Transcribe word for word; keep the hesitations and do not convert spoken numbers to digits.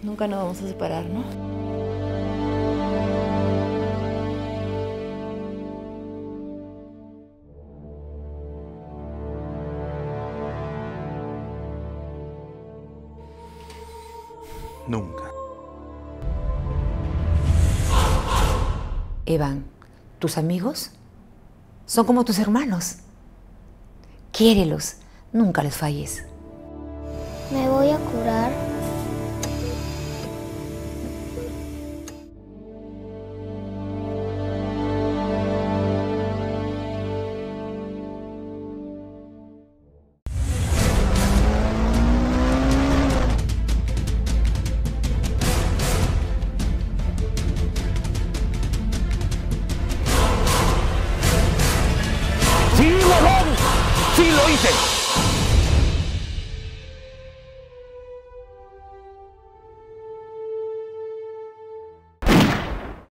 Nunca nos vamos a separar, ¿no? Nunca. Evan, tus amigos son como tus hermanos. Quiérelos, nunca les falles. Me voy a curar. ¡Sí, huevón! ¡Sí lo hice!